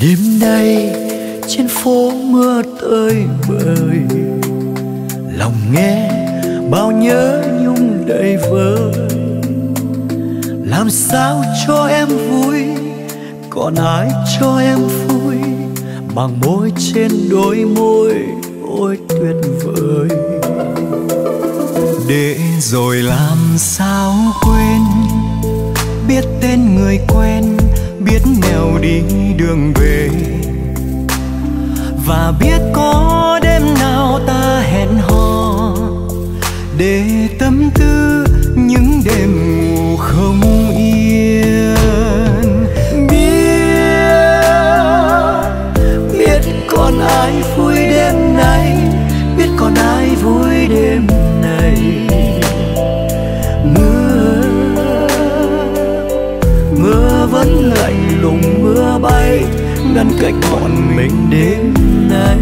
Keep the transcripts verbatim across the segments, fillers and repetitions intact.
Đêm nay trên phố mưa tơi bời, lòng nghe bao nhớ nhung đầy vơi. Làm sao cho em vui, còn ai cho em vui, bằng môi trên đôi môi ôi tuyệt vời. Để rồi làm sao quên, biết tên người quen, biết nẻo đi đường về, và biết có đêm nào ta hẹn hò để tâm tư những đêm ngủ không yên. Biết, biết còn ai vui đêm nay, biết còn ai vui đêm này. Mưa, mưa vẫn lạnh lùng mưa bay, ngăn cách bọn mình đêm nay.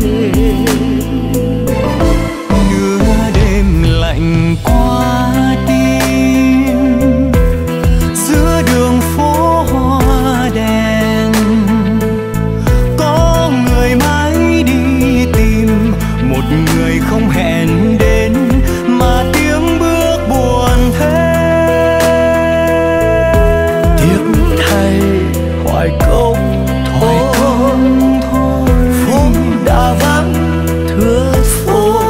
Nửa đêm lạnh qua tim, giữa đường phố hoa đèn, có người mãi đi tìm một người không hẹn đến, mà tiếng bước buồn thế. Tiếc thay hoài công thôi, phố đã vắng thưa phố,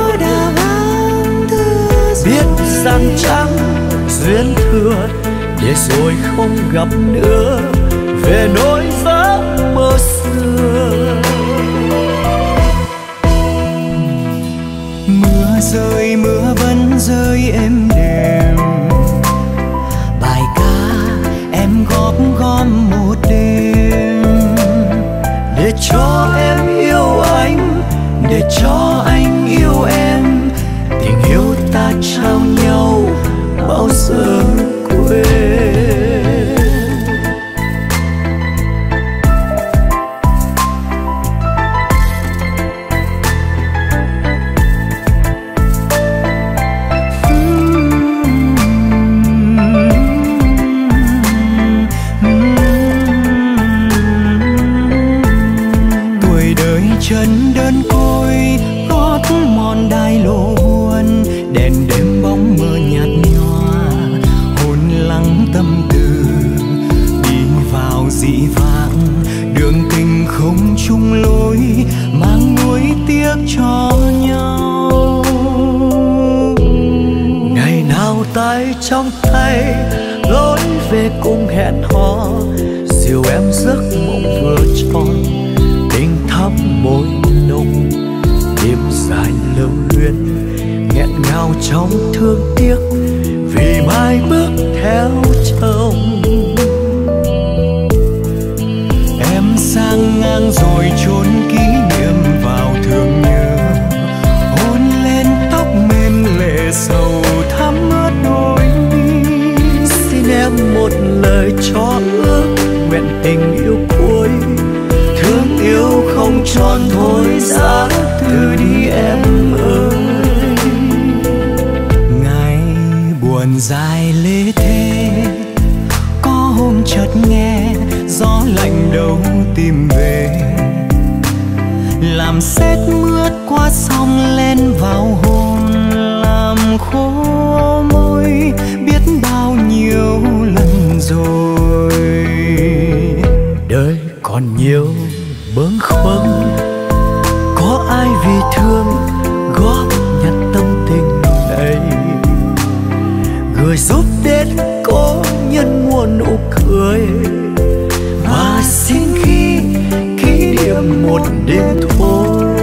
biết rằng chẳng duyên thừa, để rồi không gặp nữa về nỗi giấc mơ xưa. Mưa rơi mưa vẫn rơi êm đềm, bài ca em góp gom một đêm, để cho em yêu anh, để cho anh yêu em, tình yêu ta trao nhau bao giờ quên. Tuổi đời chân đơn côi, gót mòn đai lộ buồn, đèn đêm bóng mơ nhạt nhòa, hồn lắng tâm tư đi vào dị vãng, đường tình không chung lối, mang nuối tiếc cho nhau. Ngày nào tay trong tay lối về cùng hẹn hò, dìu em giấc mộng vừa tròn, tình thắm môi nồng, đêm dài lưu luyến nghẹn ngào trong thương tiếc, vì mai bước theo chồng. Em sang ngang rồi chôn kỷ niệm vào thương nhớ, hôn lên tóc mềm lệ sầu thắm ướt đôi mi. Xin em một lời cho ước nguyện tình yêu cuối, thương yêu không tròn thôi giá từ đi em ơi. Ngày buồn dài lê thế, có hôm chợt nghe gió lạnh đâu tìm về, làm sét mướt qua sông lên vào hồn, làm khô môi biết bao nhiêu lần rồi. Đời còn nhiều bâng khuâng, có ai vì thương góp nhặt tâm tình này, người giúp đến cố nhân muôn nụ cười, và xin khi kỷ niệm một đêm thôi.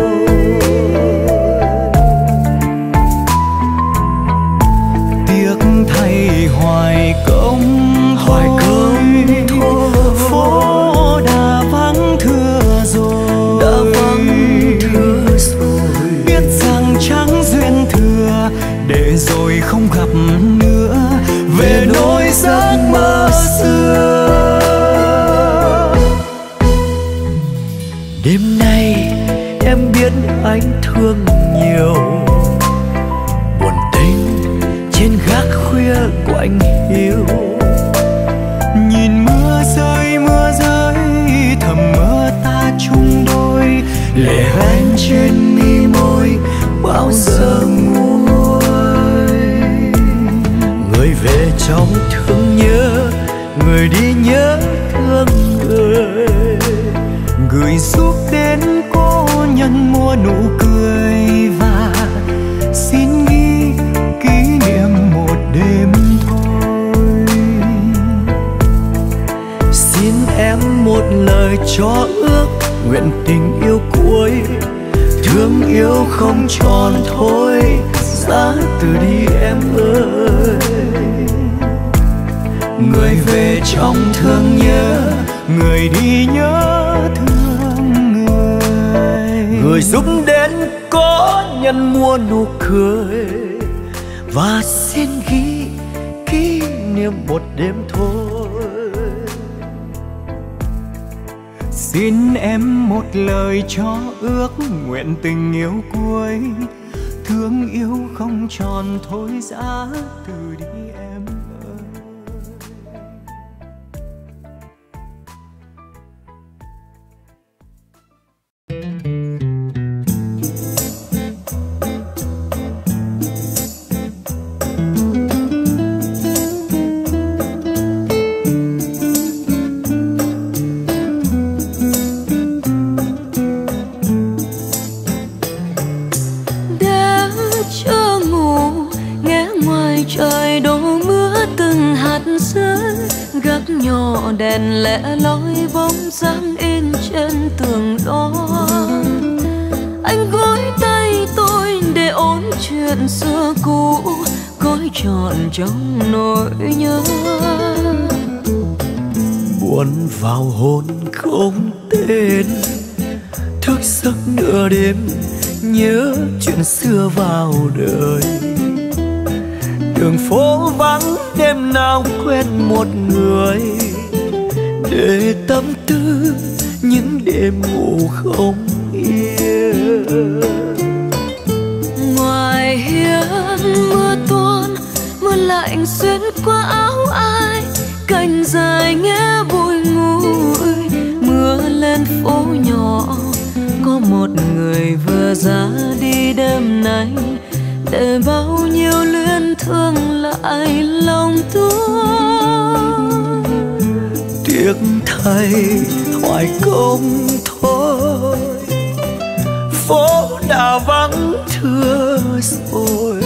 Tiếc thay hoài công Hoài công thôi, phố đã vắng thưa rồi, đã vắng thưa rồi. biết rằng chẳng duyên thừa, để rồi không gặp nữa về nỗi giấc mơ xưa. Đêm nay em biết anh thương nhiều, buồn tình trên gác khuya của anh hiu. Nhìn mưa rơi mưa rơi thầm mơ ta giờ nguôi. Người về trong thương nhớ, người đi nhớ thương người. Gửi giúp đến cô nhân mùa nụ cười và xin ghi kỷ niệm một đêm thôi. Xin em một lời cho ước, nguyện tình yêu cuối, thương yêu không tròn thôi, giá từ đi em ơi. Người về trong thương nhớ, người đi nhớ thương người. Người giúp đến có nhân mua nụ cười và xin ghi kỷ niệm một đêm thôi. Xin em một lời cho ước, nguyện tình yêu cuối, thương yêu không tròn thôi, giá từ đi em ơi. Đèn lẻ loi bóng dáng in trên tường đó. Anh gối tay tôi để ôn chuyện xưa cũ, gói trọn trong nỗi nhớ. Buồn vào hôn không tên, thức giấc nửa đêm nhớ chuyện xưa vào đời. Đường phố vắng đêm nào quen một người, để tâm tư những đêm ngủ không yên. Ngoài hiên mưa tuôn, mưa lạnh xuyên qua áo ai, cành dài nghe bụi ngùi. Mưa lên phố nhỏ, có một người vừa ra đi đêm nay, để bao nhiêu luyến thương lại lòng tôi. Tiếc thay hoài công thôi, phố đã vắng thưa rồi.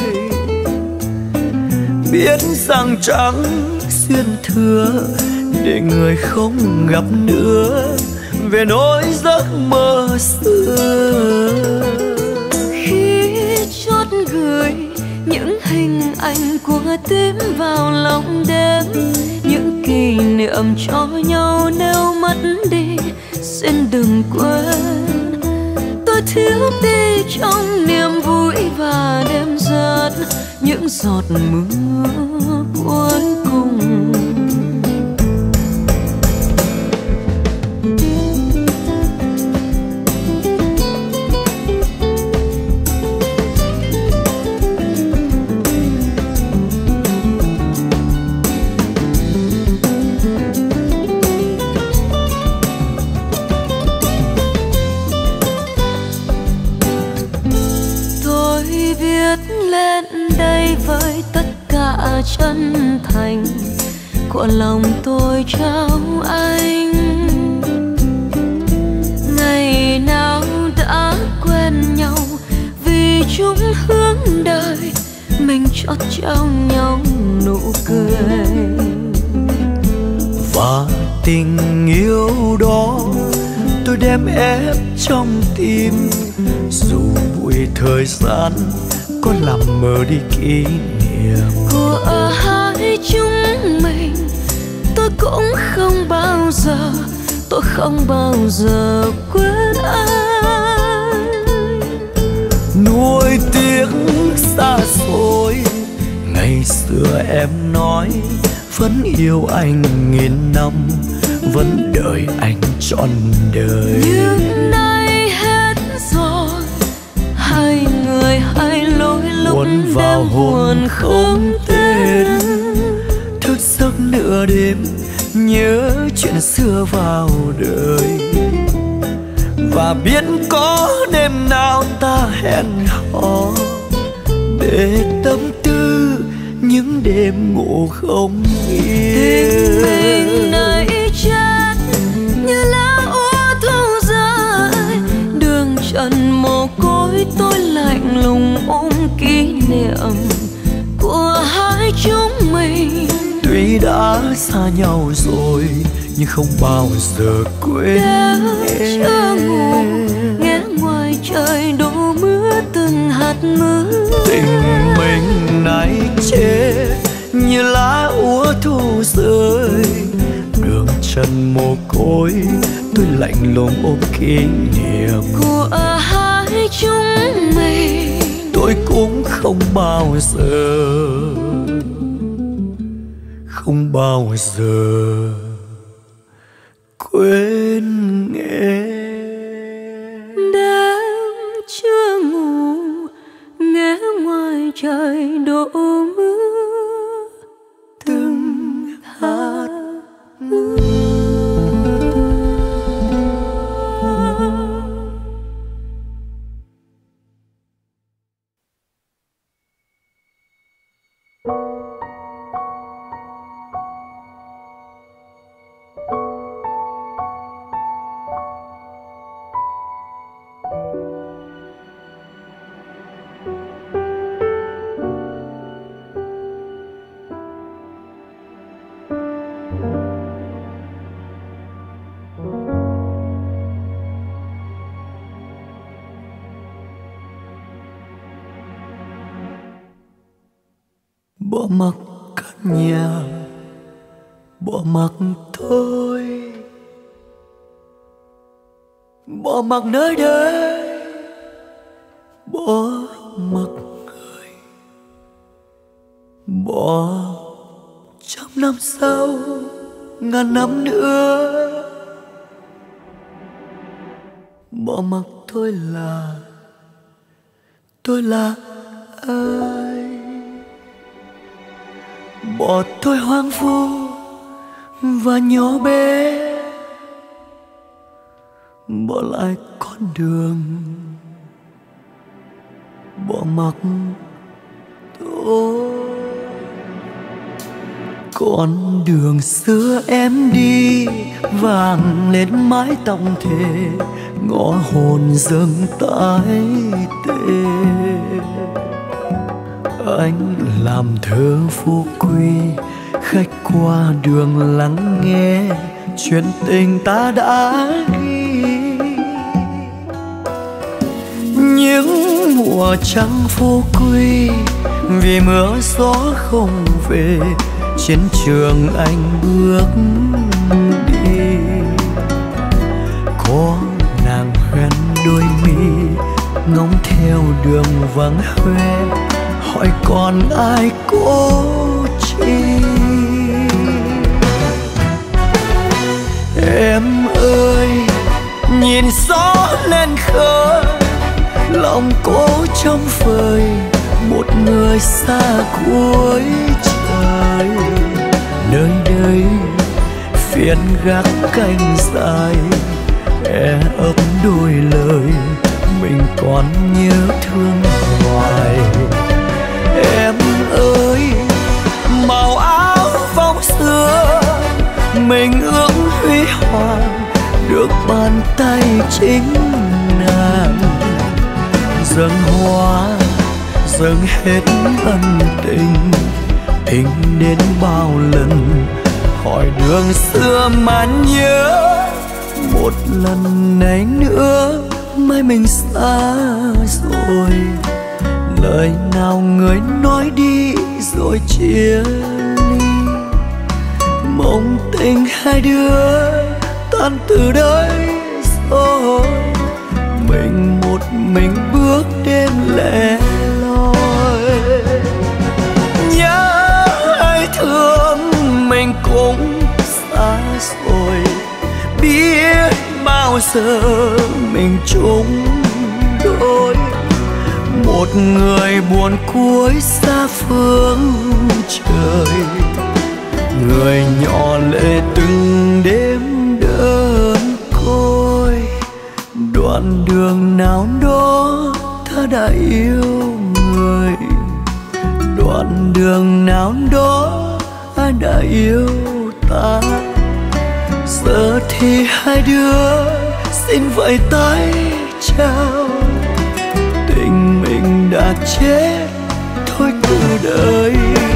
Biết rằng chẳng xuyên thưa, để người không gặp nữa, về nỗi giấc mơ xưa. Khi chót gửi những hình ảnh của tim vào lòng đêm, những kỷ niệm cho nhau nếu mất đi xin đừng quên. Tôi thiếu đi trong niềm vui và đêm rớt những giọt mưa cuối cùng. Với tất cả chân thành của lòng tôi trao anh, ngày nào đã quen nhau vì chung hướng đời, mình chót trao nhau nụ cười. Và tình yêu đó tôi đem ép trong tim, dù bụi thời gian có làm mờ đi kỷ niệm của hai chúng mình. Tôi cũng không bao giờ, tôi không bao giờ quên anh. nuối tiếc xa xôi, ngày xưa em nói vẫn yêu anh nghìn năm, vẫn đợi anh trọn đời. Nhưng nay hết rồi, hai người hai lối lúc buồn vào hồn không tên, thức giấc nửa đêm nhớ chuyện xưa vào đời. Và biết có đêm nào ta hẹn hò, để tâm tư những đêm ngủ không yên. Tình mình này chết như lá úa thu rơi, đường trần mồ côi tôi lạnh lùng ôm kỷ niệm của hai chúng mình. Tuy đã xa nhau rồi nhưng không bao giờ quên Đã em. chưa ngủ nghe ngoài trời đổ mưa từng hạt mưa. Tình mình này chết như lá úa thu rơi, đường trần mồ côi tôi lạnh lùng ôm kỷ niệm Của hai chúng mình. tôi cũng không bao giờ, không bao giờ quên em. Đêm chưa ngủ nghe ngoài trời đổ mưa từng hạt mưa. Bỏ mặc căn nhà, bỏ mặc tôi, bỏ mặc nơi đây, bỏ mặc người, bỏ trăm năm sau, ngàn năm nữa, bỏ mặc tôi là, tôi là ai? Bỏ tôi hoang vu và nhỏ bé, bỏ lại con đường, bỏ mặc tôi. Con đường xưa em đi vàng lên mái tóc thề, ngõ hồn dâng tái tê. Anh làm thơ phú quý, khách qua đường lắng nghe chuyện tình ta đã ghi. Những mùa trăng phú quý vì mưa gió không về, chiến trường anh bước đi. Có nàng hoen đôi mi ngóng theo đường vắng hoe, hỏi còn ai cố chi. Em ơi nhìn gió lên khơi, lòng cố trong vời một người xa cuối trời. Nơi đây phiền gác canh dài, e ấp đôi lời mình còn nhớ thương hoài. Em ơi màu áo vòng xưa mình ước huy hoàng, được bàn tay chính nàng dâng hoa dâng hết ân tình. Tình đến bao lần hỏi đường xưa mà nhớ, một lần này nữa mai mình xa rồi. Lời nào người nói đi rồi chia ly, mong tình hai đứa tan từ đây rồi. Mình một mình bước đêm lẻ loi, nhớ ai thương mình cũng xa rồi. Biết bao giờ mình chung đôi, một người buồn cuối xa phương trời. Người nhỏ lệ từng đêm đơn côi, đoạn đường nào đó ta đã yêu người đoạn đường nào đó ai đã yêu ta. Giờ thì hai đứa xin vẫy tay chào, tình mình đã chết thôi cuộc đời.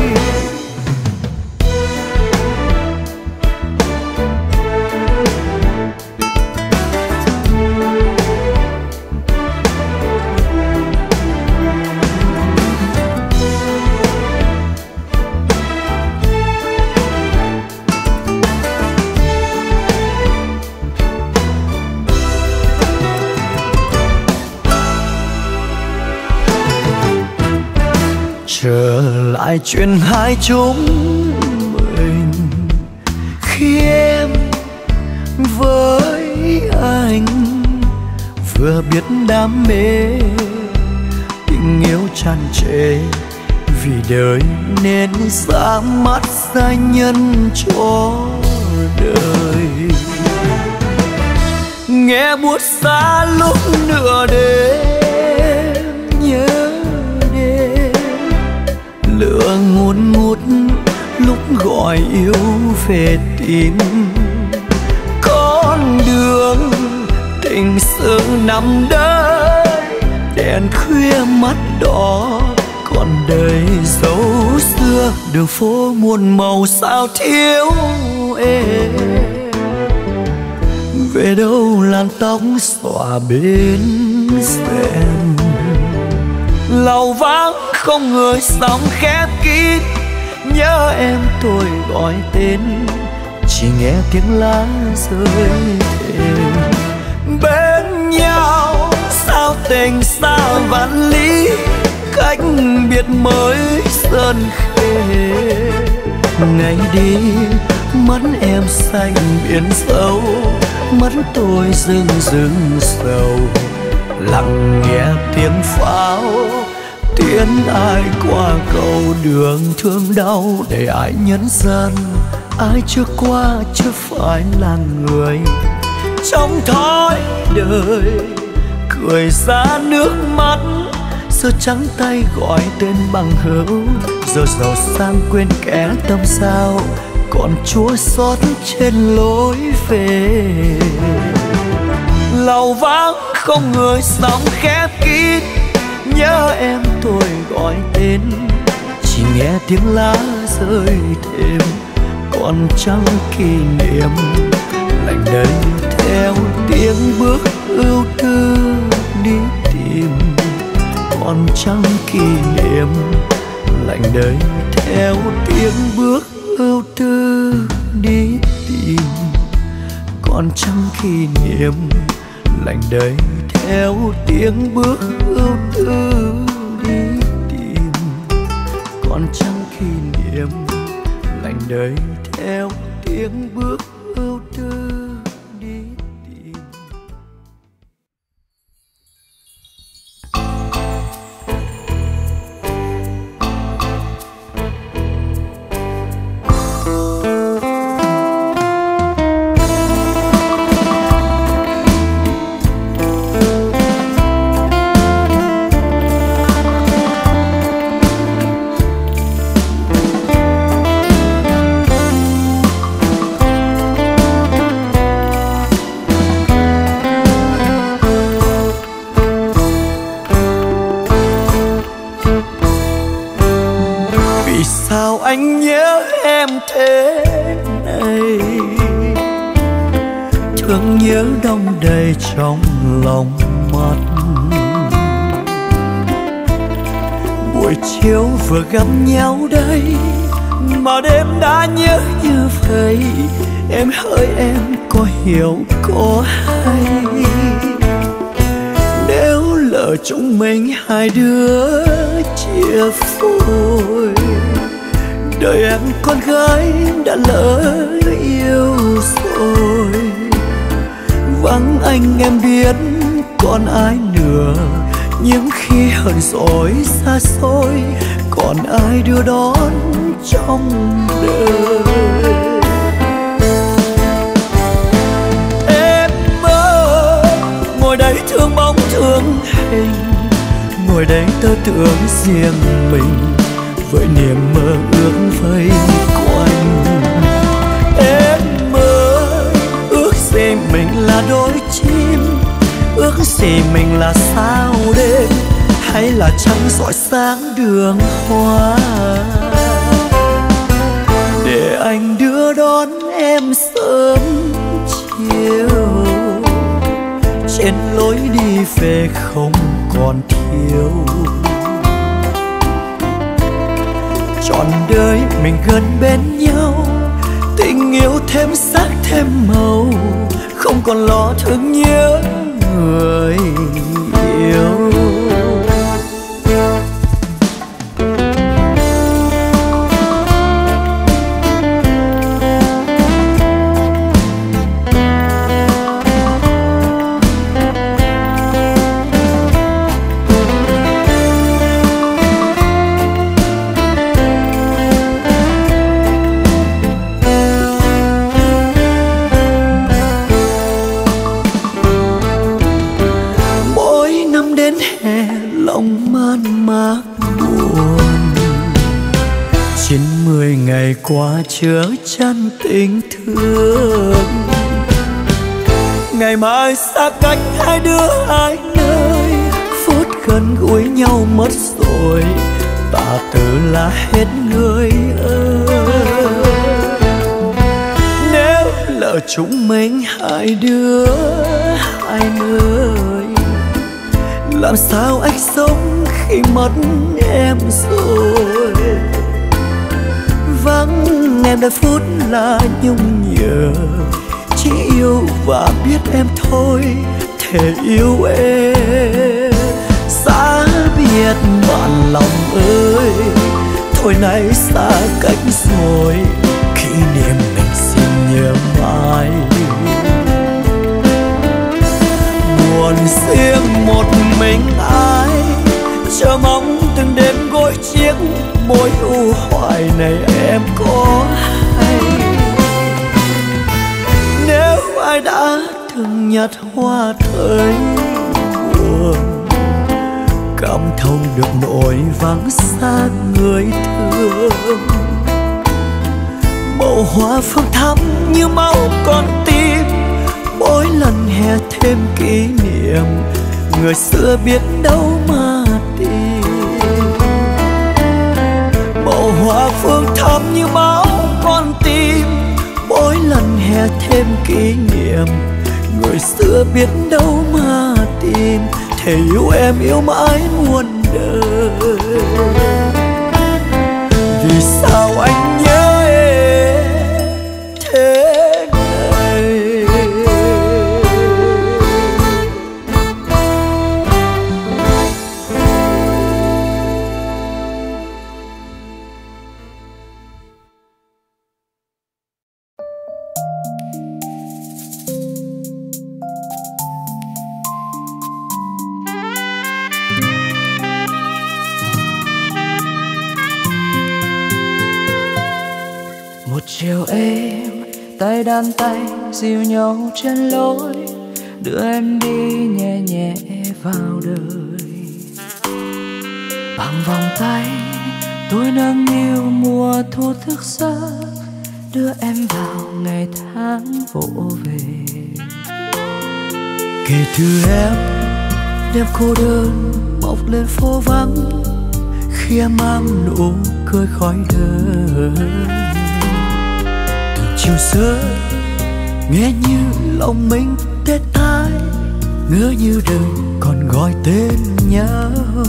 Trở lại chuyện hai chúng mình khi em với anh vừa biết đam mê, tình yêu tràn trề vì đời nên ra mắt gia nhân cho đời. Nghe buốt xa lúc nửa đêm nhớ lửa ngùn ngút lúc gọi yêu về tim. Con đường tình sự nằm đây đèn khuya mắt đỏ, còn đời dấu xưa đường phố muôn màu sao thiếu em. Về đâu làn tóc xõa bên rèm, lầu vắng không người sóng khép kín. Nhớ em tôi gọi tên, chỉ nghe tiếng lá rơi thềm. Bên nhau sao tình sao vạn lý, cách biệt mới sơn khê. Ngày đi mắt em xanh biển sâu, mắt tôi rưng rưng sầu. Lặng nghe tiếng pháo tiến ai qua cầu đường thương đau, để ai nhân gian ai chưa qua chưa phải là người. Trong thói đời cười ra nước mắt, giờ trắng tay gọi tên bằng hữu. Giờ giàu sang quên kẻ tâm sao, còn chua xót trên lối về. Lầu vắng không người sóng khép kín, nhớ em tôi gọi tên, chỉ nghe tiếng lá rơi thềm. Còn chẳng kỷ niệm lạnh đầy theo tiếng bước ưu tư đi tìm. Còn chẳng kỷ niệm lạnh đầy theo tiếng bước ưu tư đi tìm. Còn chẳng kỷ niệm lạnh đầy theo tiếng bước ưu tư đi tìm. Còn chẳng kỷ niệm lạnh đầy theo tiếng bước ưu tư đi tìm. Anh nhớ em thế này, thương nhớ đong đầy trong lòng mắt. Buổi chiều vừa gặp nhau đây mà đêm đã nhớ như vậy. Em hỡi em có hiểu có hay, nếu lỡ chúng mình hai đứa chia phôi, đời em con gái đã lỡ yêu rồi. Vắng anh em biết còn ai nữa, nhưng khi hờn dỗi xa xôi còn ai đưa đón trong đời. Em ơi ngồi đây thương bóng thương hình, ngồi đây tơ tưởng riêng mình. với niềm mơ ước vây quanh. Em ơi, ước gì mình là đôi chim, ước gì mình là sao đêm, hay là trăng soi sáng đường hoa, để anh đưa đón em sớm chiều, trên lối đi về không còn thiếu. Trọn đời mình gần bên nhau, tình yêu thêm sắc thêm màu, không còn lo thương nhớ người yêu. Ngày qua chứa chan tình thương, ngày mai xa cách hai đứa hai nơi, phút gần gũi nhau mất rồi, ta từ là hết người ơi. Nếu lỡ chúng mình hai đứa hai nơi, làm sao anh sống khi mất em rồi. Vắng em đôi phút là nhung nhớ, chỉ yêu và biết em thôi, thể yêu em. Xa biệt bạn lòng ơi, thôi nay xa cách rồi, kỷ niệm mình xin nhớ mãi. Buồn riêng một mình ai, chờ mong từng đêm gối chiếc, mối u hoài này em có hay. Nếu ai đã từng nhặt hoa thời buồn, cảm thông được nỗi vắng xa người thương. Màu hoa phương thắm như máu con tim, mỗi lần hè thêm kỷ niệm, người xưa biết đâu mà tìm. Màu hoa phương thắm như máu con tim, mỗi lần hè thêm kỷ niệm, người xưa biết đâu mà tìm. Thể yêu em yêu mãi muôn đời, vì sao anh nhớ em thế này. Chiều êm tay đan tay dìu nhau trên lối, đưa em đi nhẹ nhẹ vào đời. Bằng vòng tay tôi nâng niu mùa thu thức giấc, đưa em vào ngày tháng vỗ về. Kể từ em đêm cô đơn mọc lên phố vắng, khi em mang nụ cười khói đời. Chiều rơi nghe như lòng mình tê tái, ngỡ như đời còn gọi tên nhau.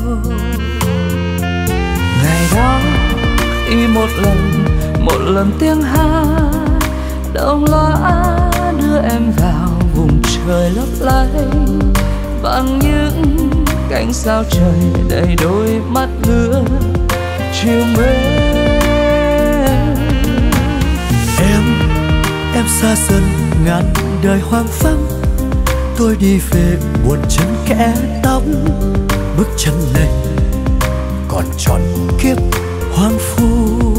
Ngày đó y một lần một lần tiếng hát đồng loa đưa em vào vùng trời lấp lánh, bằng những cánh sao trời đầy đôi mắt hứa chiều mến. Em, em xa dần ngàn đời hoang vắng, tôi đi về buồn chân kẽ tóc, bước chân này còn tròn kiếp hoang phu.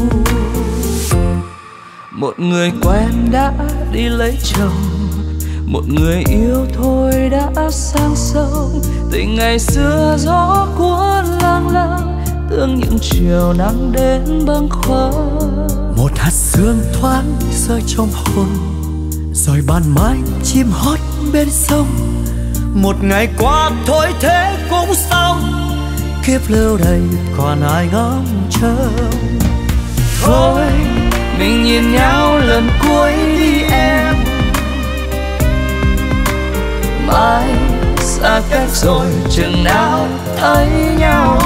Một người quen đã đi lấy chồng, một người yêu thôi đã sang sông. Tình ngày xưa gió cuốn lang lang, thương những chiều nắng đến bâng khuâng. Một hạt sương thoáng rơi trong hồn, rồi ban mai chim hót bên sông. Một ngày qua thôi thế cũng xong, kiếp lưu đây còn ai ngóng trông. Thôi mình nhìn nhau lần cuối đi em, mai xa cách rồi chừng nào thấy nhau.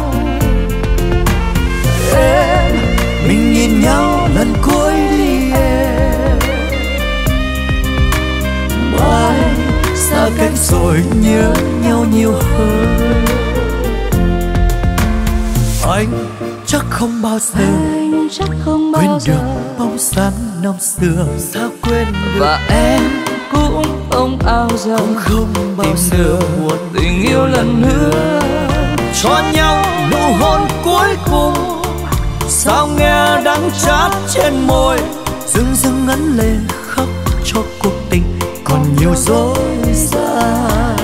Em mình nhìn nhau lần cuối đi em, mai xa cách rồi nhớ nhau nhiều hơn. Anh chắc không bao giờ Anh chắc không quên bao giờ được bóng dáng năm xưa, sao quên được. và em cũng không ao giờ Cũng không bao tìm giờ được một tình yêu lần nữa, cho nhau nụ hôn cuối cùng. Sao nghe đắng chát trên môi, dưng dưng ngấn lệ khóc cho cuộc tình còn nhiều dối gian.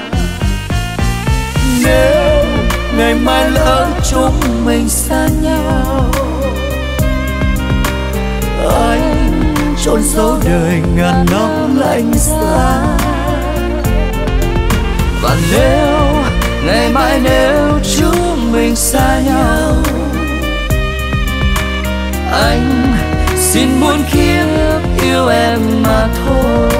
Nếu ngày mai lỡ chúng mình xa nhau, anh chôn giấu đời ngàn năm lạnh giá. và nếu ngày mai nếu chúng mình xa nhau, anh xin muôn kiếp yêu em mà thôi.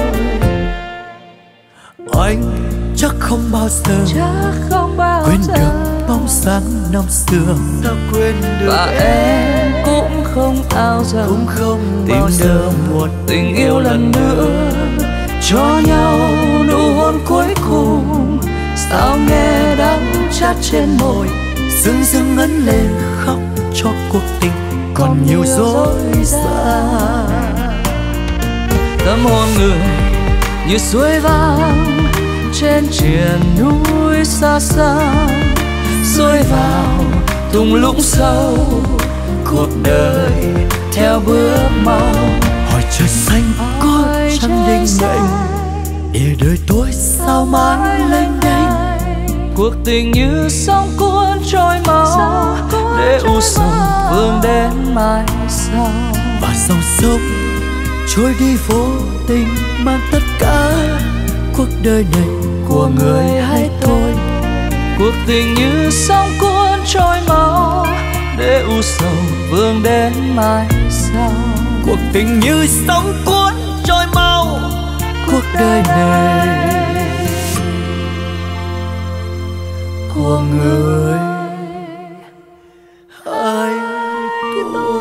Anh chắc không bao giờ Chắc không bao quên giờ được bóng dáng năm xưa, sao quên được. và em cũng không ao giờ Cũng không tìm bao giờ được một tình yêu lần nữa, cho nhau nụ hôn cuối cùng. Sao nghe đắng chát trên môi, dưng dưng ngấn lệ khóc cho cuộc tình còn nhiều dối gian. tâm hồn người như suối vang trên triền núi xa xa, rơi vào thung lũng sâu, cuộc đời theo bước mau. Hỏi trời xanh có chăng đinh nghênh, để đời tôi sao mãi lênh đênh. Cuộc tình như sóng cuốn trôi máu, để u sầu vương đến mai sau. Và dòng sông trôi đi vô tình, mang tất cả cuộc đời này của người hay tôi. Cuộc tình như sóng cuốn trôi máu, để u sầu vương đến mai sau. Cuộc tình như sóng cuốn trôi mau, cuộc đời này của người hay tôi.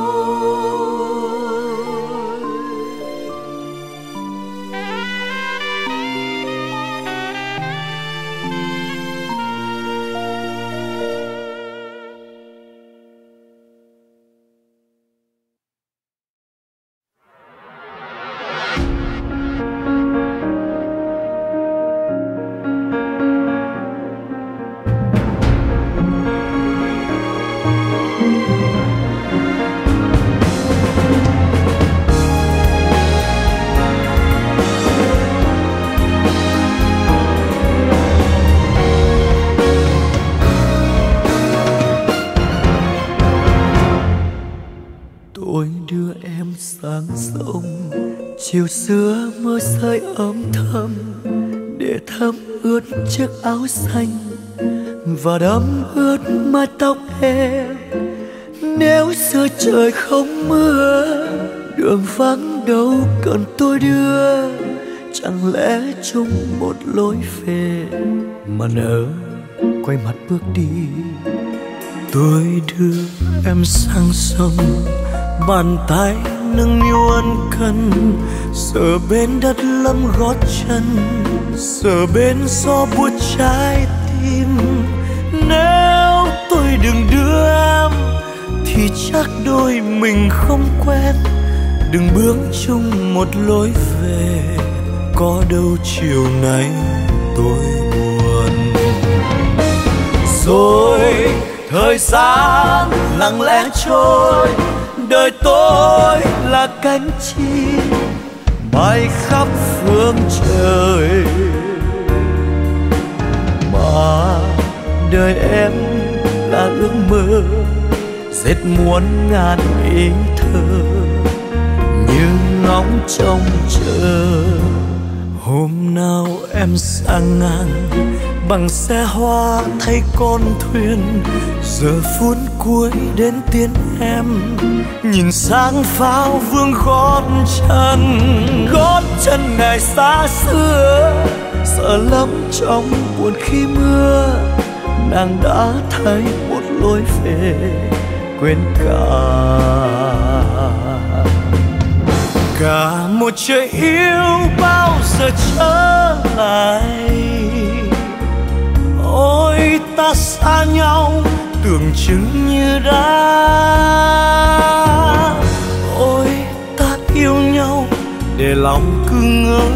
Tôi đưa em sang sông, chiều xưa mưa rơi ấm thầm, để thấm ướt chiếc áo xanh và đẫm ướt mái tóc em. Nếu xưa trời không mưa, đường vắng đâu cần tôi đưa, chẳng lẽ chung một lối về mà nỡ quay mặt bước đi. Tôi đưa em sang sông, bàn tay nâng niu ân cần, giờ bên đất lấm gót chân, giờ bên gió buốt trái tim. Nếu tôi đừng đưa em thì chắc đôi mình không quen, đừng bước chung một lối về, có đâu chiều nay tôi buồn. Rồi thời gian lặng lẽ trôi, đời tôi là cánh chim bay khắp phương trời, mà đời em là ước mơ dệt muôn ngàn ý thơ như ngóng trông chờ. Hôm nào em sang ngang bằng xe hoa thay con thuyền, giờ phút cuối đến tiễn em, nhìn sang pháo vương gót chân, gót chân ngày xa xưa. Sợ lắm trong buồn khi mưa, nàng đã thấy một lối về quên cả cả một trời yêu bao giờ trở lại. Ôi ta xa nhau tưởng chừng như đã, ôi ta yêu nhau để lòng cứ ngỡ.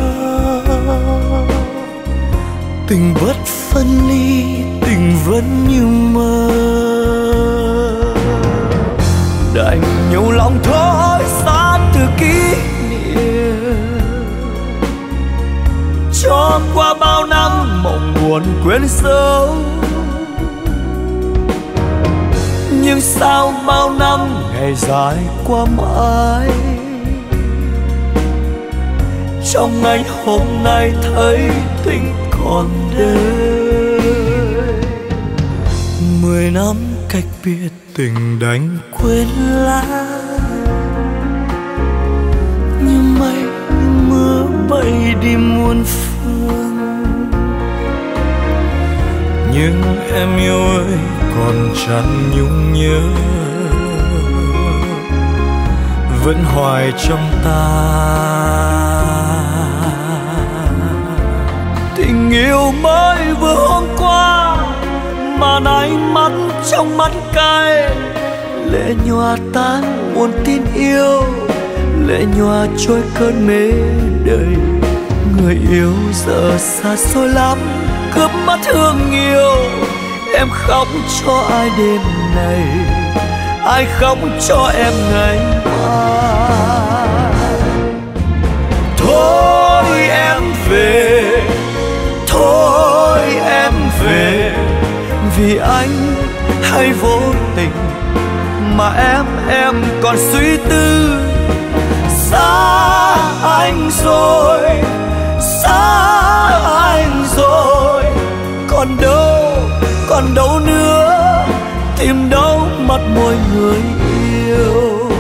Tình bất phân ly, tình vẫn như mơ, đành nhủ lòng thôi xa từ kỷ niệm, cho qua bao năm mộng buồn quên sâu. Nhưng sao bao năm ngày dài qua mãi, trong anh hôm nay thấy tình còn đây. Mười năm cách biệt tình đành quên lãng, như mây như mưa bay đi muôn phương. Nhưng em yêu ơi còn chẳng nhung nhớ, vẫn hoài trong ta. Tình yêu mới vừa hôm qua mà nay mắt trong mắt cay, lệ nhòa tan muôn tin yêu, lệ nhòa trôi cơn mê đời. Người yêu giờ xa xôi lắm, cướp mất thương yêu. Em khóc cho ai đêm này, ai khóc cho em ngày mai. Thôi em về, thôi em về, vì anh hay vô tình mà em em còn suy tư. Xa anh rồi, xa anh rồi, còn đâu, còn đâu nữa, tìm đâu mắt môi người yêu.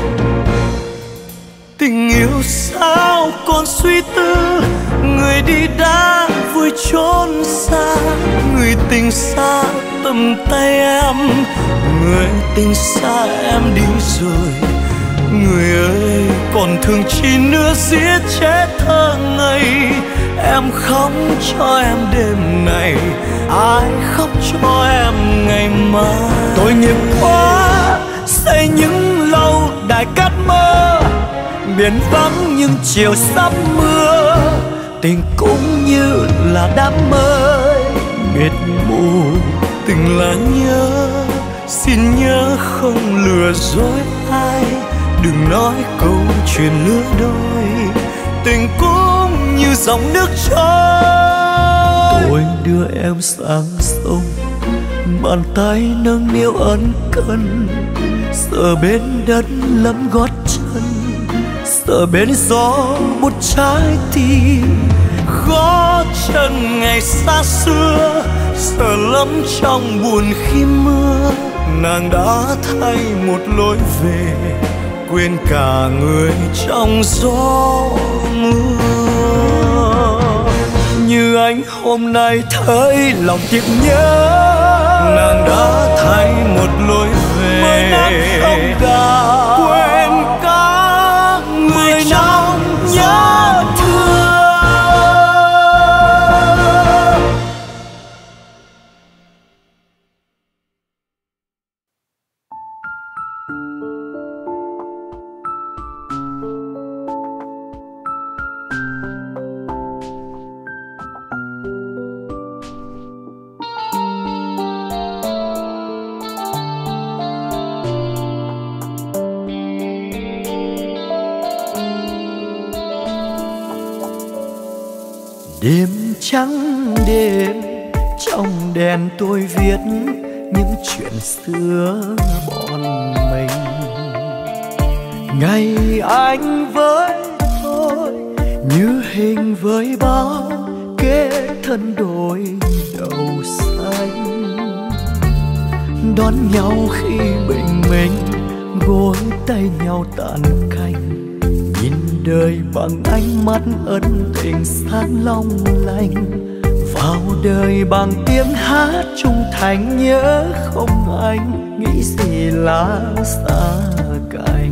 Tình yêu sao còn suy tư, người đi đã vui chốn xa. Người tình xa tầm tay em, người tình xa em đi rồi. Người ơi còn thương chi nữa giết chết thơ ngây. Em khóc cho em đêm này, ai khóc cho em ngày mai. Tội nghiệp quá xây những lâu đài cát mơ, biển vắng nhưng chiều sắp mưa. Tình cũng như là đám mơ mịt mù, tình là nhớ, xin nhớ không lừa dối ai. Đừng nói câu chuyện lứa đôi, tình cũng như dòng nước trôi. Tôi đưa em sang sông, bàn tay nâng niu ân cần. Sợ bên đất lấm gót chân, sợ bên gió bút trái tim. Gót chân ngày xa xưa, sợ lắm trong buồn khi mưa. Nàng đã thay một lối về, quên cả người trong gió mưa. Như anh hôm nay thấy lòng tiếc nhớ, nàng đã thay một lối về. Mười năm không gặp, quên cả người trong nhớ thương. Đêm trắng đêm, trong đèn tôi viết những chuyện xưa bọn mình. Ngày anh với tôi như hình với bao kẻ thân đôi đầu xanh, đón nhau khi bình minh, gối tay nhau tàn canh, nhìn đời bằng ánh mắt ân tình sáng long lanh, vào đời bằng tiếng hát trung thành. Nhớ không anh nghĩ gì là xa cánh,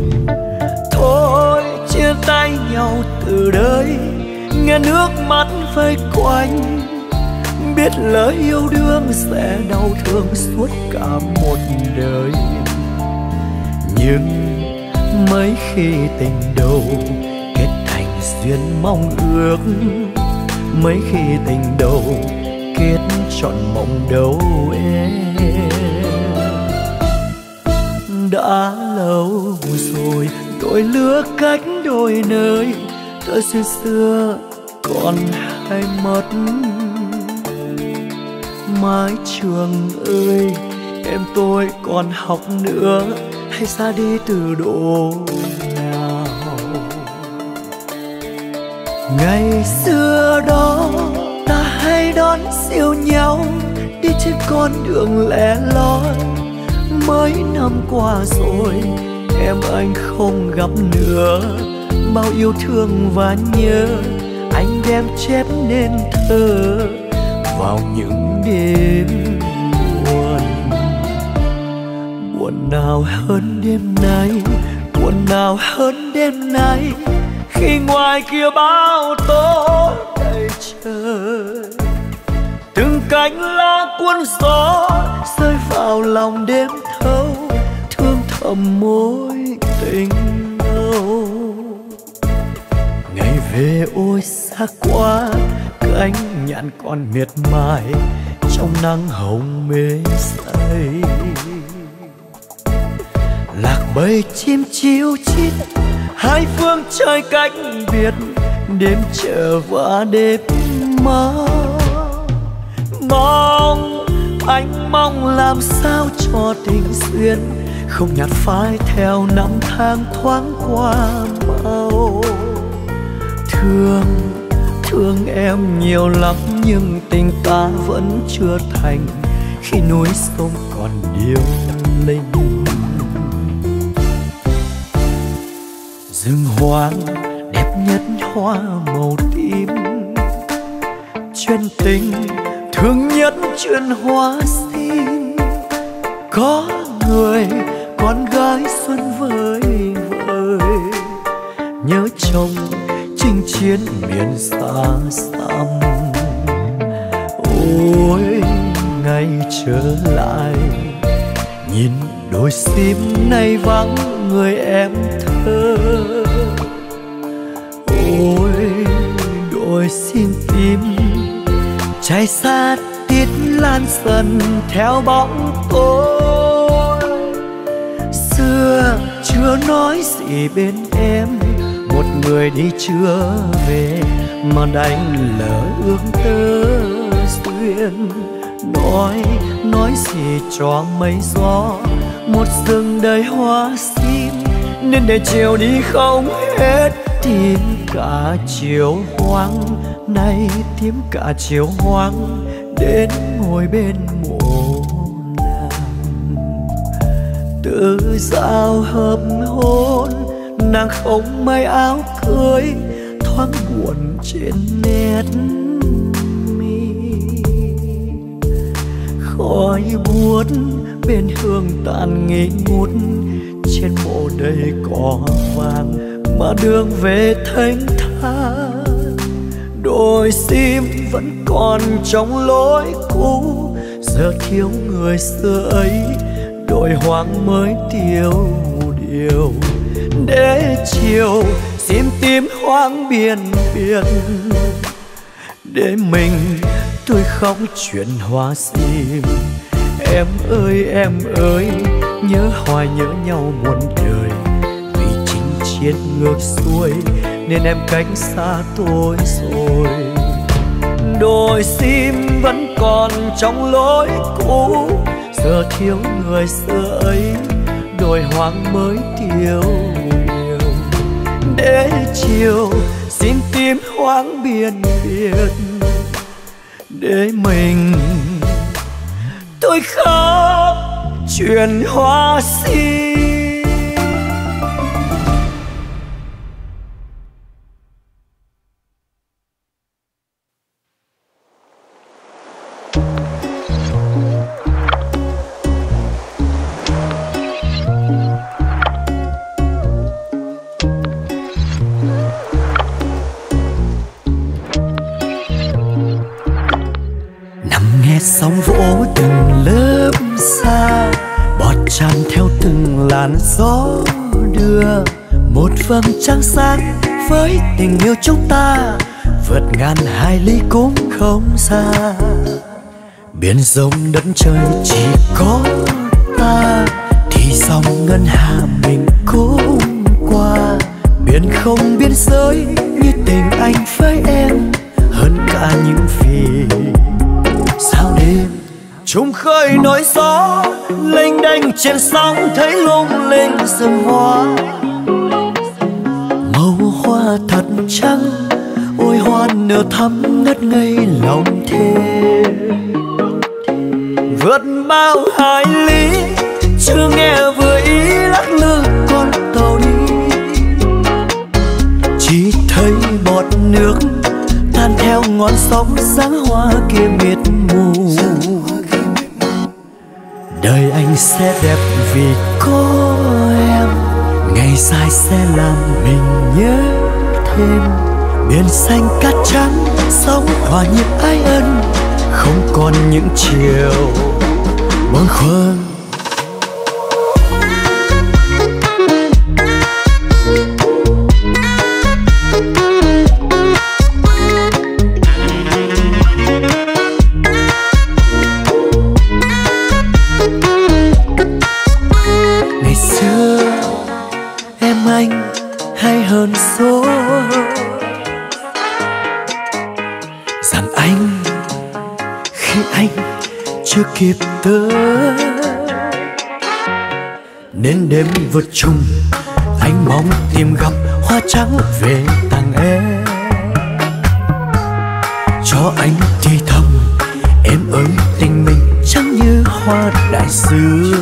thôi chia tay nhau từ đây, nghe nước mắt vây quanh, biết lời yêu đương sẽ đau thương suốt cả một đời. Nhưng mấy khi tình đầu kết thành duyên mong ước, mấy khi tình đầu kết trọn mộng đâu em. Đã lâu rồi đôi lứa cách đôi nơi, tơ duyên xưa còn hay mất. Mái trường ơi, em tôi còn học nữa hay xa đi từ độ nào? Ngày xưa đó ta hay đón siêu nhau, đi trên con đường lẻ loi. Mấy năm qua rồi em anh không gặp nữa, bao yêu thương và nhớ anh đem chép nên thơ vào những đêm buồn. Buồn nào hơn đêm nay, buồn nào hơn đêm nay, khi ngoài kia bão tố đầy trời. Từng cánh lá cuốn gió rơi vào lòng đêm thâu, thương thầm mối tình đâu. Ngày về ôi xa quá, cánh nhạn còn miệt mài trong nắng hồng mê say. Lạc bầy chim chiêu chít, hai phương trời cách biệt, đêm chờ và đêm mơ. Mong anh mong làm sao cho tình duyên không nhạt phai theo năm tháng thoáng qua mau. Thương thương em nhiều lắm nhưng tình ta vẫn chưa thành, khi núi sông còn điêu linh. Rừng hoang đẹp nhất hoa màu tím, chuyên tình thương nhất chuyện hoa sim. Có người con gái xuân vơi vơi, nhớ chồng chinh chiến miền xa xăm. Ôi ngày trở lại, nhìn đôi sim nay vắng người em thơ. Ôi đôi sim tím cháy xa tít lan dần theo bóng tôi. Xưa chưa nói gì bên em, một người đi chưa về mà đành lỡ ước tơ duyên. Nói nói gì cho mây gió, một rừng đầy hoa sim, nên để chiều đi không hết. Tím cả chiều hoang nay, tím cả chiều hoang đến ngồi bên mộ nàng. Tự giao hợp hôn nàng không may áo cưới, thoáng buồn trên nét mi. Khói buốt bên hương tàn nghi ngút, trên mộ đầy cỏ vàng mà đường về thênh thang. Đôi sim vẫn còn trong lối cũ, giờ thiếu người xưa ấy, đồi hoang mới tiêu điều. Để chiều sim tím hoang biển biển, để mình tôi khóc chuyện hoa sim. Em ơi em ơi, nhớ hoài nhớ nhau muôn đời, vì chinh chiến ngược xuôi nên em cách xa tôi rồi. Đôi sim vẫn còn trong lối cũ. Giờ thiếu người xưa ấy, đồi hoang mới tiêu điều. Để chiều xin tìm hoang biển biệt, để mình tôi khóc chuyện hoa sim. Sóng vỗ từng lớp xa, bọt tràn theo từng làn gió đưa. Một vầng trăng sáng với tình yêu chúng ta, vượt ngàn hải ly cũng không xa. Biển rộng đất trời chỉ có ta, thì dòng ngân hà mình cũng qua. Biển không biên giới như tình anh với em, hơn cả những vì sao đêm chung khơi nỗi gió lênh đênh trên sóng, thấy lung linh rừng hoa. Màu hoa thật trắng, ôi hoa nở thắm ngất ngây lòng thề. Vượt bao hải lý chưa nghe vừa ý lắc lư con tàu đi. Chỉ thấy bọt nước tan theo ngọn sóng, dáng hoa kia miệt mù. Đời anh sẽ đẹp vì có em, ngày dài sẽ làm mình nhớ thêm. Biển xanh cát trắng, sóng hòa nhịp ái ân, không còn những chiều bâng khuâng. Hơn số rằng anh khi anh chưa kịp tới, nên đêm vượt chung anh mong tìm gặp hoa trắng về tặng em. Cho anh thì thầm em ơi, tình mình chẳng như hoa đại xưa.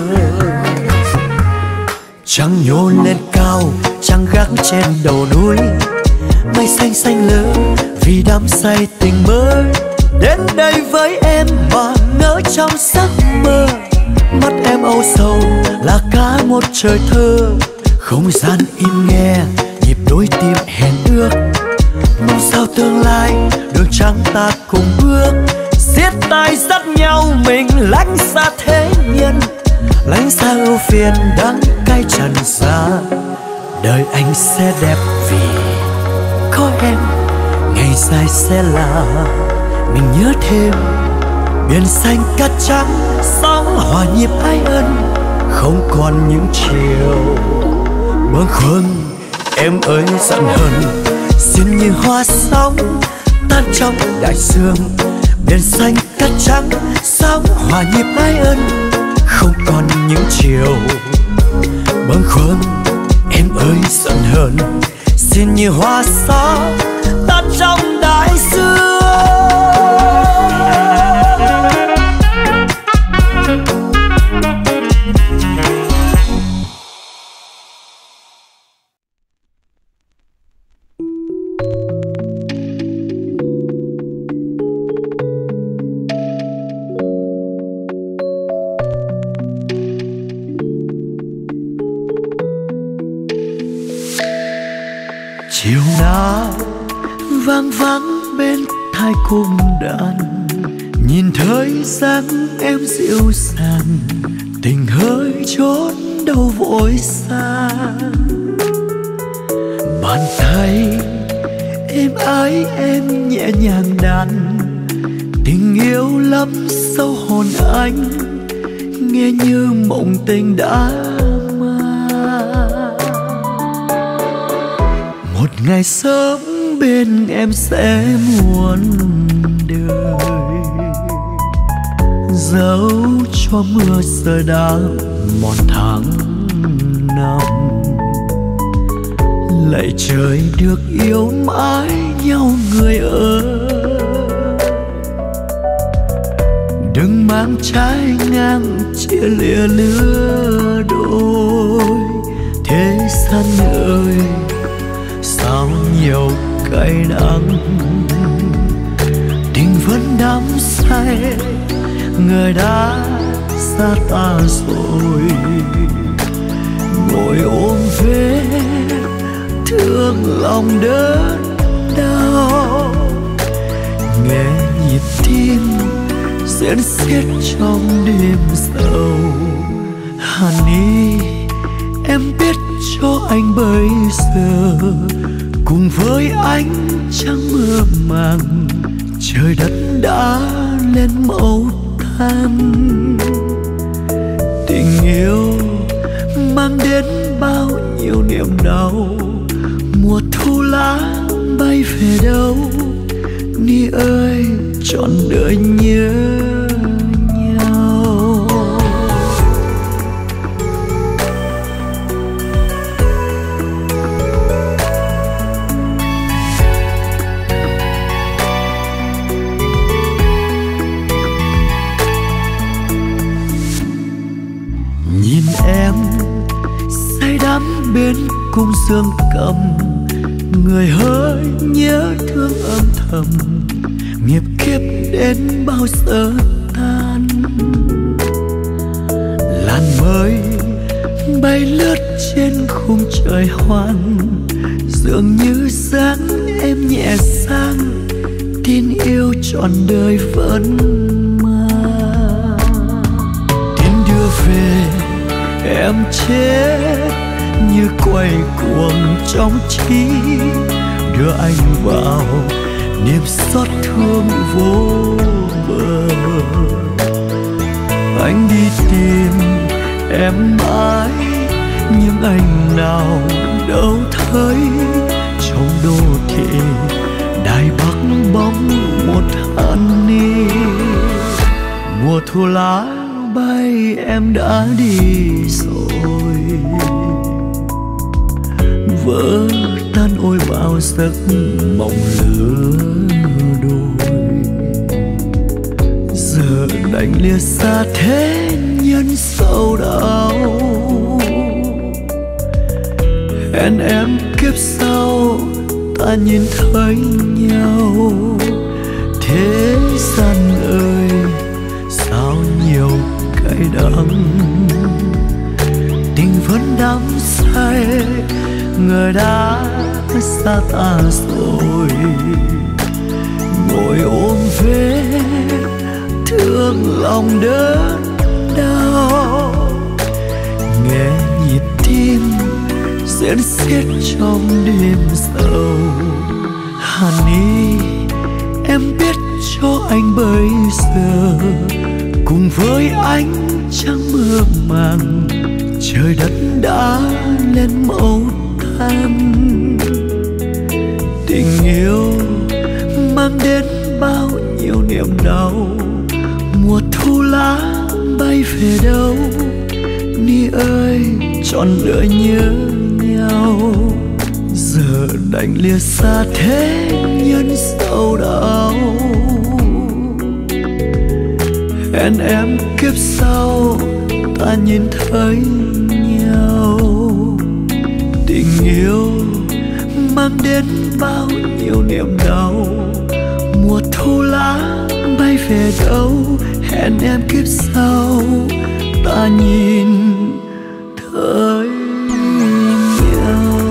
Trăng nhô lên cao, trăng gác trên đầu núi, mây xanh xanh lơ vì đắm say tình mới. Đến đây với em mà ngỡ trong giấc mơ, mắt em âu sầu là cả một trời thơ. Không gian im nghe nhịp đôi tim hẹn ước, mong sao tương lai đường trắng ta cùng bước. Xiết tay dắt nhau mình lánh xa thế nhân, lánh xa ưu phiền đắng cay trần gian. Đời anh sẽ đẹp vì có em, ngày dài sẽ là mình nhớ thêm. Biển xanh cát trắng, sóng hòa nhịp ái ân, không còn những chiều bâng khuâng. Em ơi giận hờn xin như hoa sóng tan trong đại dương. Biển xanh cát trắng, sóng hòa nhịp ái ân, không còn những chiều bâng khuâng. Em ơi giận hờn xin như hoa gió tan trong đại dương. Chiều nào vang vắng bên tai cung đàn, nhìn thấy dáng em dịu dàng, tình hơi chốn đâu vội xa. Bàn tay êm ái em nhẹ nhàng đàn, tình yêu lắm sâu hồn anh, nghe như mộng tình đã một ngày sớm bên em sẽ muôn đời. dấu cho mưa rơi đã một tháng năm. Lạy trời được yêu mãi nhau người ơi, đừng mang trái ngang chia lìa lứa đôi. Thế gian ơi sao nhiều cay đắng, tình vẫn đắm say người đã xa ta rồi. Ngồi ôm vết thương lòng đớn đau, nghe nhịp tim diễn xiết trong đêm sầu. Honey, em biết cho anh bây giờ cùng với ánh trăng mơ màng, trời đất đã lên màu than. Tình yêu mang đến bao nhiêu niềm đau, mùa thu lá bay về đâu. Ni ơi trọn đời nhớ nhau. Nhìn em say đắm bên cung dương cầm, người hỡi nhớ thương âm thầm, nghiệp kiếp đến bao giờ tan. Làn mây bay lướt trên khung trời hoang, dường như dáng em nhẹ sang, tin yêu trọn đời vẫn mang. Tin đưa về em chết như quay cuồng trong trí, đưa anh vào niềm xót thương vô bờ. Anh đi tìm em mãi nhưng anh nào đâu thấy, trong đô thị Đài Bắc bóng một honey. Mùa thu lá bay em đã đi rồi, vỡ tan ôi bao giấc mộng lứa đôi. Giờ đành lìa xa thế nhân sầu đau, hẹn em kiếp sau ta nhìn thấy nhau. Thế gian ơi sao nhiều cay đắng, tình vẫn đắm say người đã xa ta rồi. Ngồi ôm vết thương lòng đớn đau, nghe nhịp tim diễn xiết trong đêm sầu. Honey, em biết cho anh bây giờ cùng với ánh trăng mơ màng, trời đất đã lên màu than. Tình yêu mang đến bao nhiêu niềm đau, mùa thu lá bay về đâu. Ni ơi trọn đời nhớ nhau, giờ đành lìa xa thế nhân sầu đau. Hẹn em kiếp sau ta nhìn thấy nhau. Tình yêu mang đến bao nhiêu niềm đau, mùa thu lá bay về đâu. Hẹn em kiếp sau ta nhìn thấy nhau.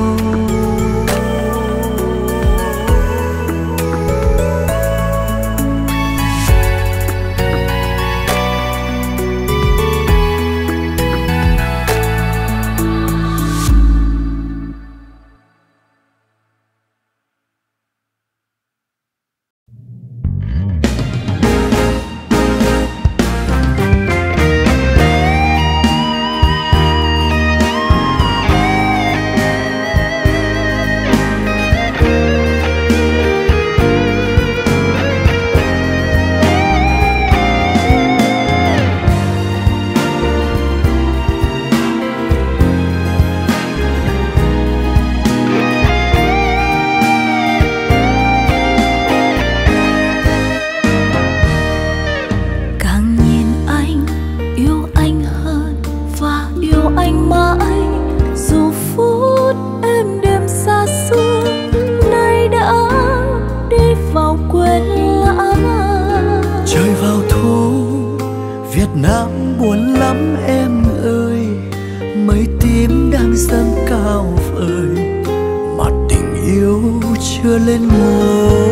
dâng cao vời mà tình yêu chưa lên ngôi.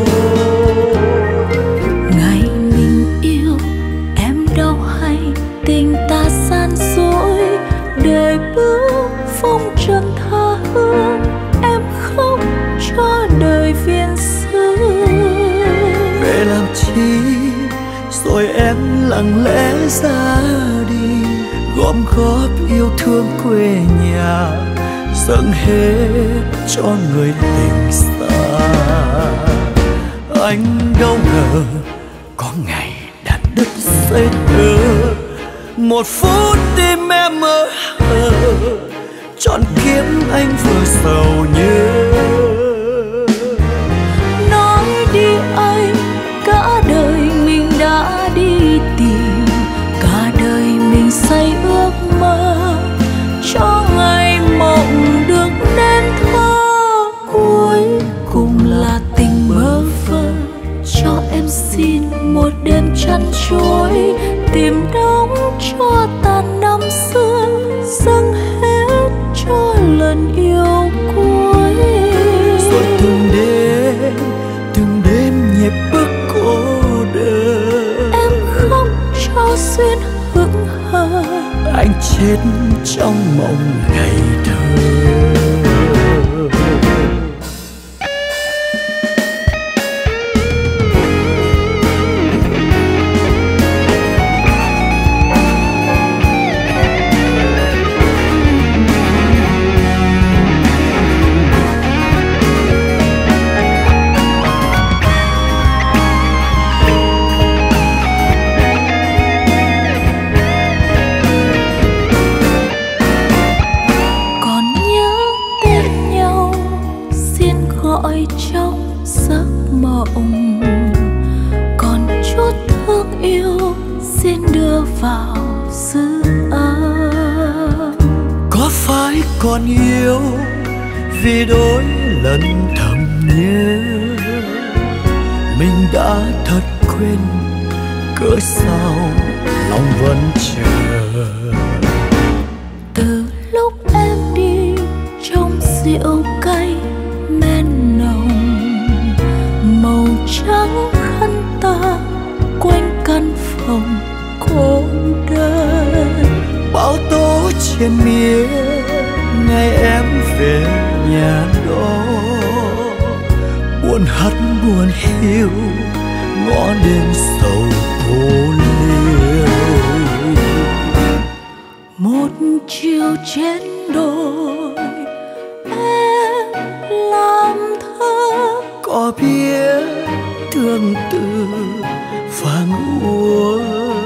Ngày mình yêu em đâu hay tình ta gian dối, để bước phong trần tha hương em khóc cho đời viên xứ. Về làm chi rồi em lặng lẽ ra đi, gom góp yêu thương quê nhà dâng hết cho người tình xa. Anh đâu ngờ có ngày đàn đất xây tơ, một phút tim em mơ hồ trọn kiếp anh vừa sầu nhớ. Nói đi anh, cả đời mình đã đi tìm, cả đời mình xây ước mơ cho ngày mộng được nên thơ. Cuối cùng là tình bơ vơ, cho em xin một đêm chăn trôi, tìm đóng cho tàn năm xưa, dâng hết cho lần yêu cuối. Rồi từng đêm từng đêm nhịp bước cô đơn, em khóc cho duyên hững hờ, anh chết trong mộng ngày thơ. Còn yêu vì đôi lần thầm nhớ, mình đã thật quên cớ sao lòng vẫn chờ. Từ lúc em đi trong rượu cay men nồng, màu trắng khăn ta quanh căn phòng cô đơn. Bão tố trên miên ngày em về nhà đó, buồn hắt buồn hiu ngõ đêm sầu cô liêu. Một chiều trên đồi em làm thơ, có biết tương tư vàng úa.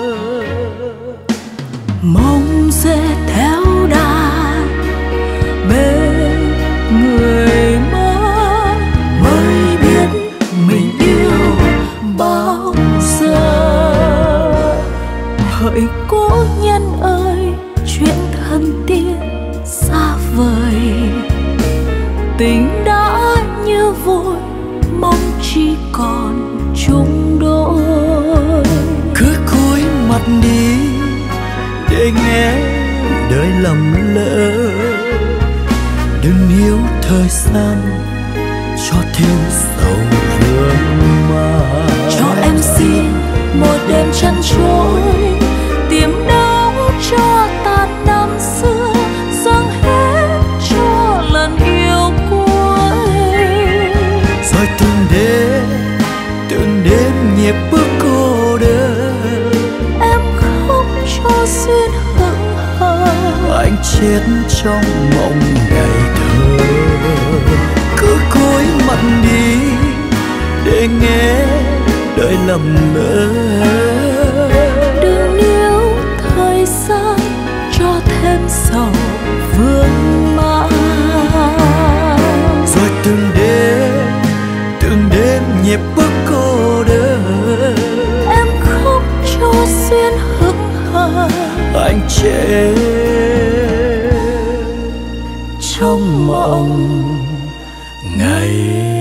Mong sẽ theo đàn bên người mới, mới biết mình yêu bao giờ. Hỡi cố nhân ơi, chuyện thân tiên xa vời, tình đã như vội mong chỉ còn chung đôi. Cứ cúi mặt đi để nghe đời lầm lỡ, đừng níu thời gian cho thêm sầu vương mà. Cho em xin một đêm chăn trôi, tìm đóng cho tàn năm xưa, dâng hết cho lần yêu cuối. Rồi từng đêm từng đêm nhịp bước cô đơn, em khóc cho duyên hững hờ, anh chết trong mộng ngày thơ. Cứ cúi mặt đi để nghe đời lầm lỡ, đừng níu thời gian cho thêm sầu vương mà. Rồi từng đêm từng đêm nhịp bước cô đơn, em khóc cho duyên hững hờ, anh chết trong mộng ngày